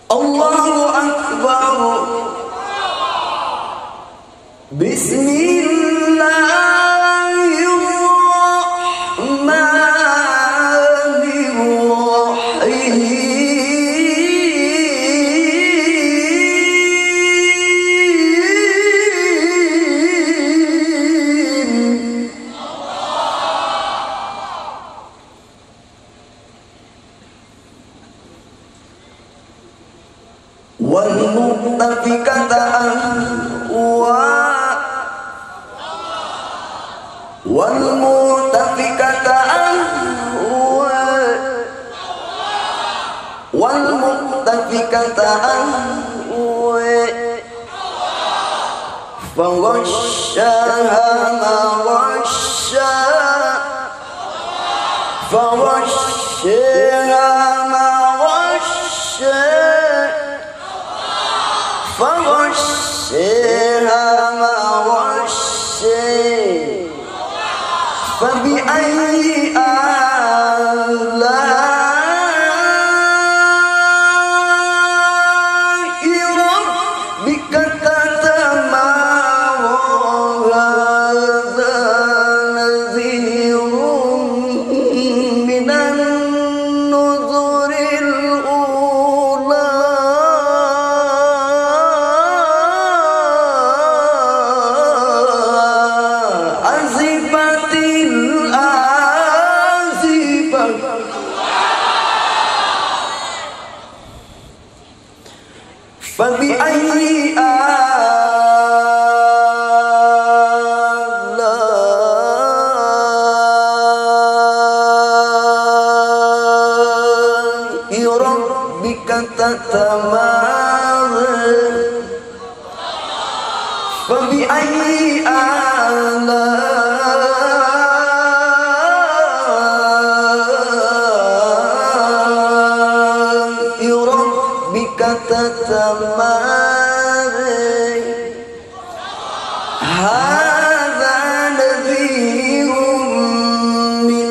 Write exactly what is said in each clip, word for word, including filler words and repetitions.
Allahu Akbar. Wal muttafiqata ahwa wal muttafiqata ahwa wal muttafiqata ahwa faghashaha ma ghasha faghashaha ma ghasha فغشيها ما غشي فبأي آلاء ربك تتمارى هذا نذير من النذر الأولى فبأي آلاء ربك تتمارى فبأي آلاء ربك تتمارى هذا نذير من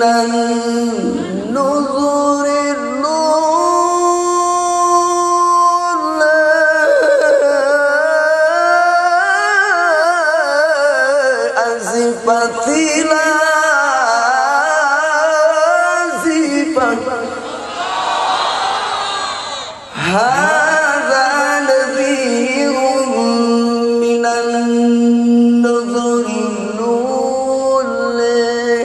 النذر الأولى أزفت الآزفة هذا نذير من النذر الأولى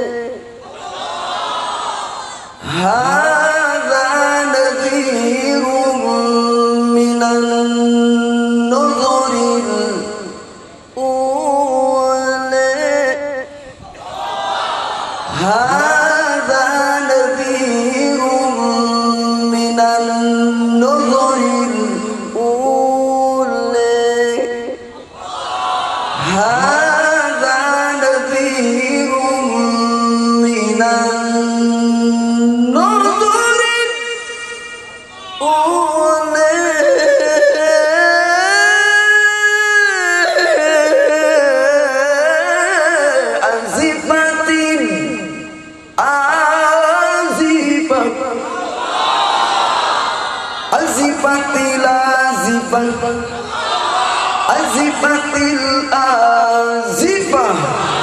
هذا نذير من النذر الأولى هذا نذير من النذر الأولى هذا نذير من النذر الأولى أزفت الآزفة أزفت الآزفة أزفت الآزفة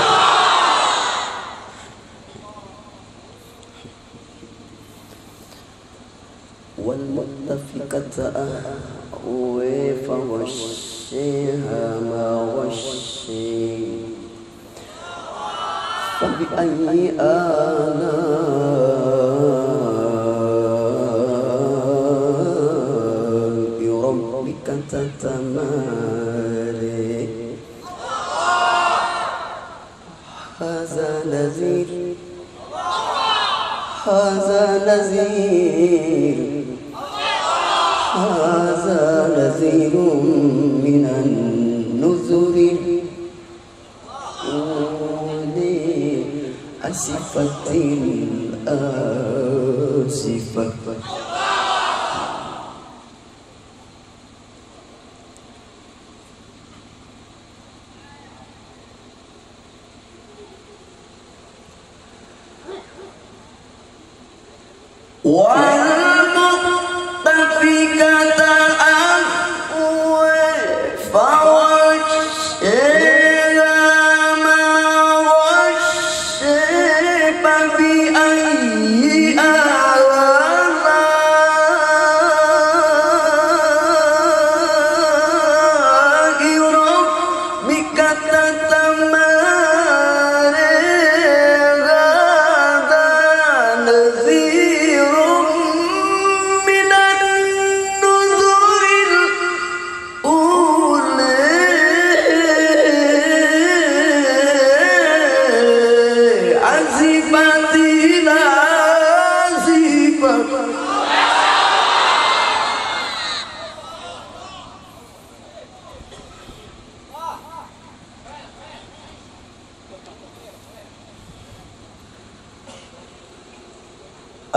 والمتفقة أهوى فغشيها ما غشي فبأي آلاء ربك تتمارى هذا نذير هذا نذير هذا نذير من النذر الأولى أزفت الآزفة والمؤتفكة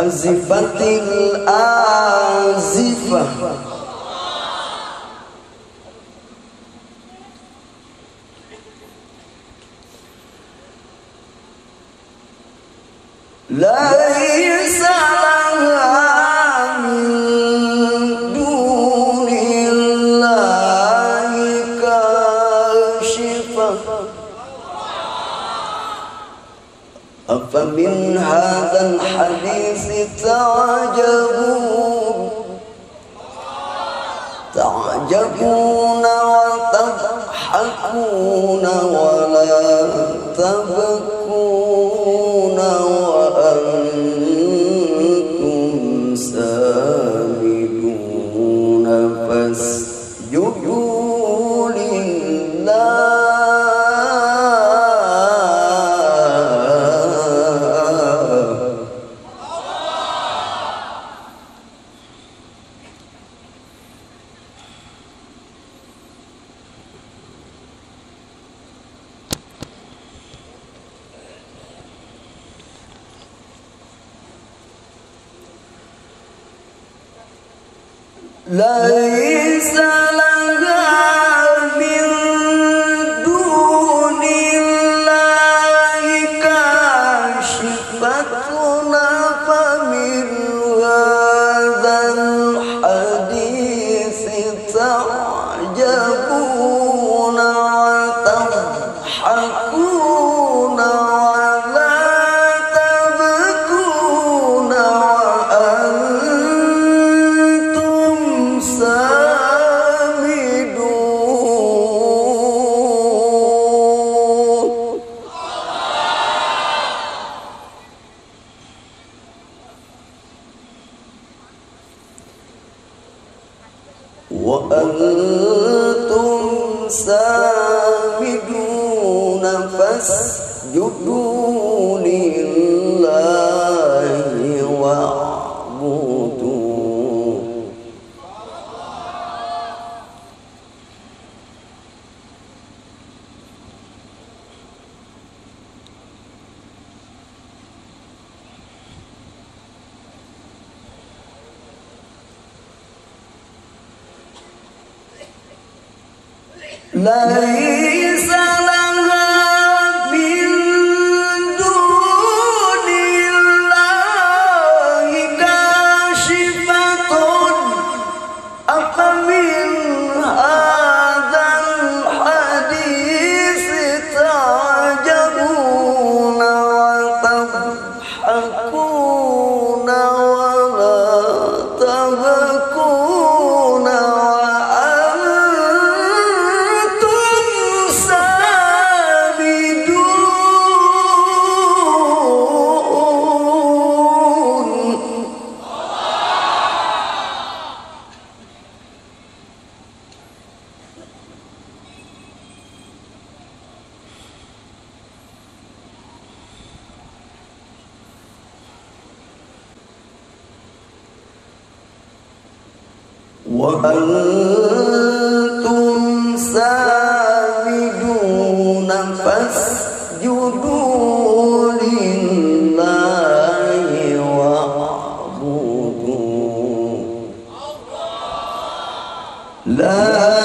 azifatil azifah laisa laha min dunillahi kashifah afamin hadzal hadits ta'jabun ta'jabuna wa tadhakuna wa la tabkuna wa antum samiduna fasjudu lillah laisa laha min dunillahi kashifatun famin hadzal hadits ta'jabuna wa tadhakuna wa la tabkuna wa antum samiduna fasjudu lillahi wa'budu laisa laha min dunillahi kashifatun afamin hadzal hadits ta'jabuna wa tadhakuna wa la tabkuna wa antum samiduna fasjudu lillahi wa'budu la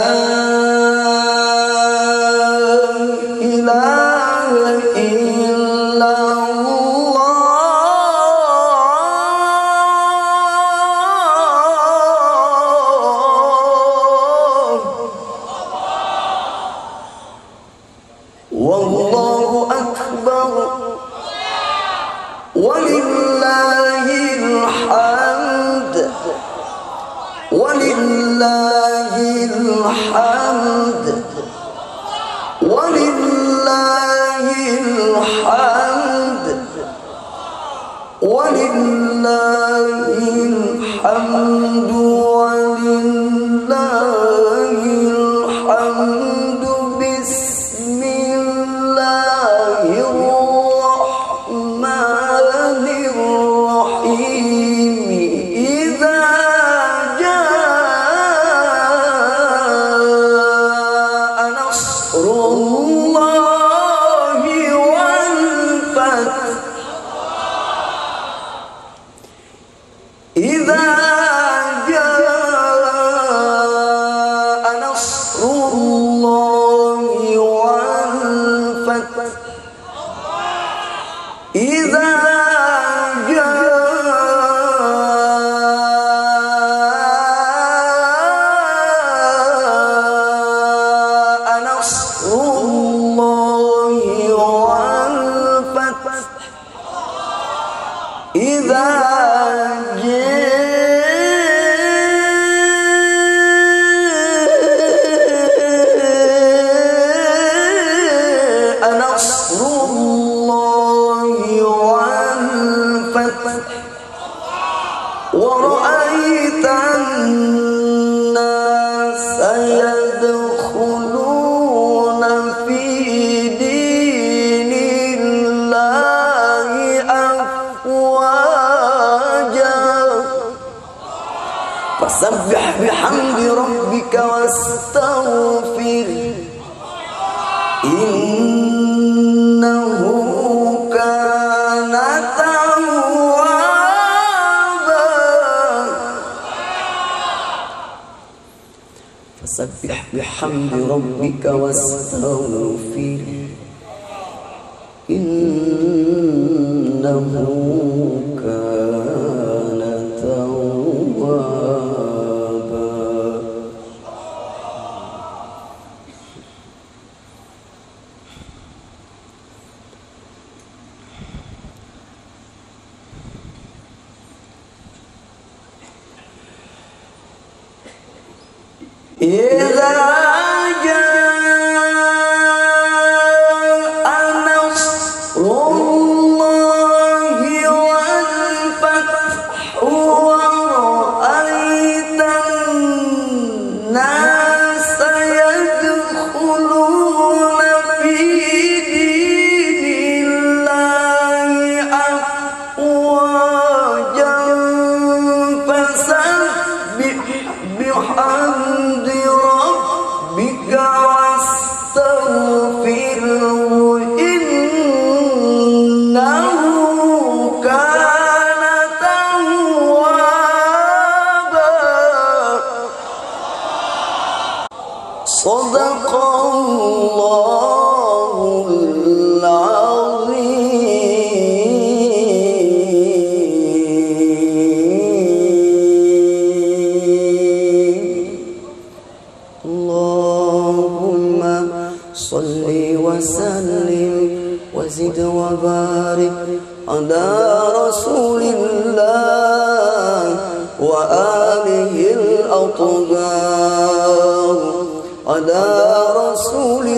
ilaha illallah wallahu akbar walillahil hamd walillahil hamd walillahil hamd walillahil hamd walillahil hamd bismillahirrahmanirrahim idza jaa nasrullahi wal fath فسبح بحمد ربك واستغفر إنه كان توابا فسبح بحمد ربك واستغفر إنه كان توابا. إذا بحمد ربك واستغفره إنه كان توابا. صدق الله العظيم. صل وسلم وزد وبارك على رسول الله وآله الأطهار على رسول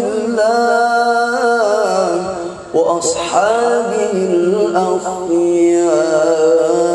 الله وأصحابه الأخيار.